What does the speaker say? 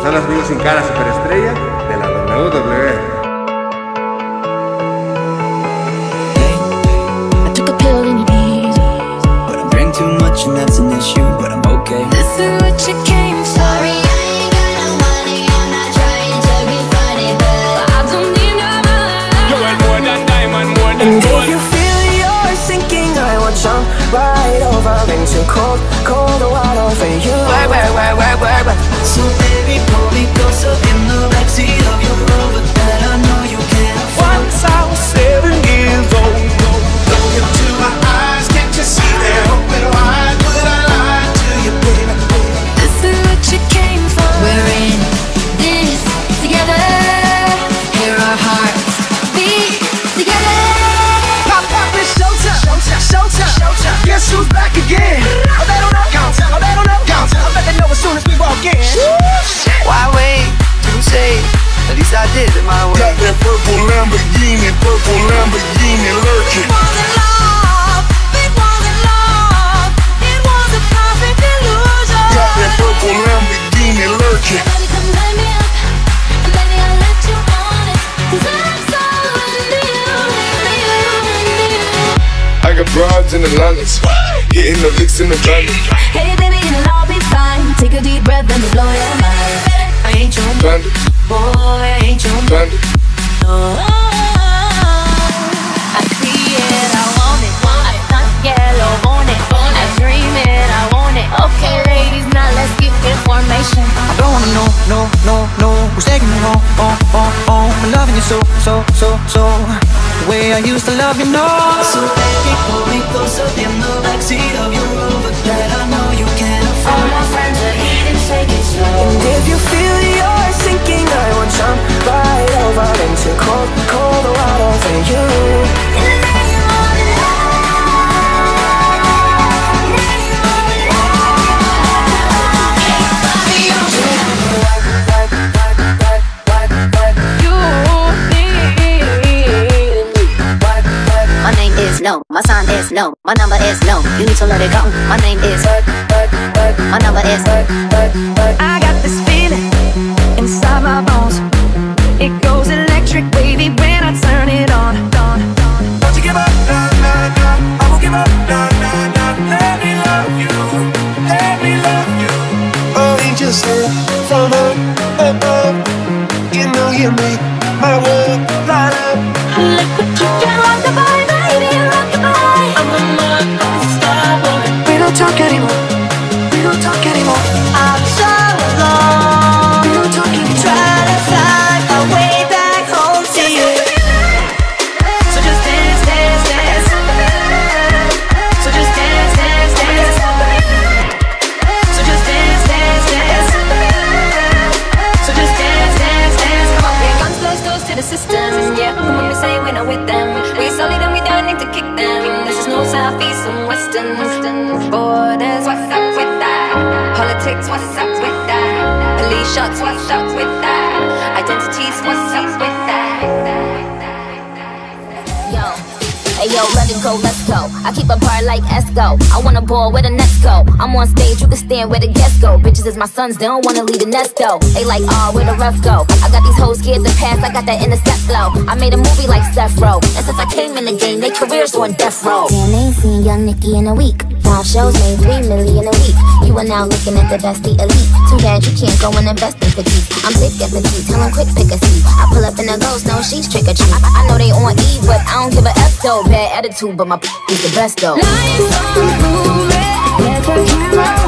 Son los amigos sin cara superestrella de la WWE. Too much and that's an issue, but I'm okay. This is what you came for. Sorry, I ain't got no money. I'm not trying to be funny, but I don't need no money. You're worth more than diamond, more than And gold. if you feel you're sinking, I will jump right over into cold, cold water for you. Where? So baby, pull me closer in the backseat of your Rover that I know you can't afford. Once I was 7 years old. Look into my eyes, can't you see they're open wide? Would I lie to you, baby? This is what you came for. We're in this together. Hear our hearts beat together. Pop, it's showtime. Guess who's back again? Oh, they don't know. I bet they know as soon as we walk in. Why wait to say? At least I did it my way. Got that purple Lamborghini lurking. It wasn't love. It was a perfect illusion. Got that purple Lamborghini lurking. Baby, come light me up, and baby, I'll let you on it. 'Cause I'm so into you. I got broads in Atlantis, hitting the licks in the valley. Hey baby, it'll all be fine. Take a deep breath and blow your mind. I ain't your Bandit, boy, I ain't your bandit. Oh, I see it, I want it. I stunt yellow, want it. I dream it, I want it. Okay, ladies, now let's get in formation. I don't wanna know who's taking me home. I'm loving you so. The way I used to love you, no. So baby, pull me closer in the backseat of your Rover that I know you can't All afford. my friends are eating, take it slow. And if you feel you're sinking, I will jump right over into cold, cold water for you. My name is no, my sign is no, my number is no. You need to let it go. My name is, my number is. I got this feeling inside my bones. It goes electric wavy when I turn it on. Don't you give up, nah. I won't give up, nah. Let me love you. Oh, angels sent from above. You know you make my world light up. Look what you can rock the body, baby, rock the body. I'm a mother, We don't talk anymore. I'm so alone. We don't talk anymore. Try to find my way back home to you. So just dance. So just dance. So just dance. So just dance. Come on, yeah, guns, blows, toes to the system. Yeah, come on, we say we're not with them. We solid and we don't need to kick them. This is no southeast and western. Borders, what's up with that? Politics, what's up with that? Police shots, what's up with that? Identities, what's up with that? Yo, let it go, let's go. I keep a bar like Esco. I wanna ball where the nets go. I'm on stage, you can stand where the guests go. Bitches is my sons, they don't wanna leave the nest though. They like, oh, where the ref go? I got these hoes scared to pass, I got that intercept flow. I made a movie like Seth Row, and since I came in the game, they careers on death row. Damn, they ain't seen Young Nicki in a week. 5 shows made 3 million a week. You are now looking at the best, the elite. Too bad you can't go and invest in petite. I'm thick as a tea, tell 'em quick pick a seat. I pull up in a ghost, no, she's trick or treat. I know they on E, but I don't give a F though. Bad attitude, but my is the best though. Lights on, move it, let the camera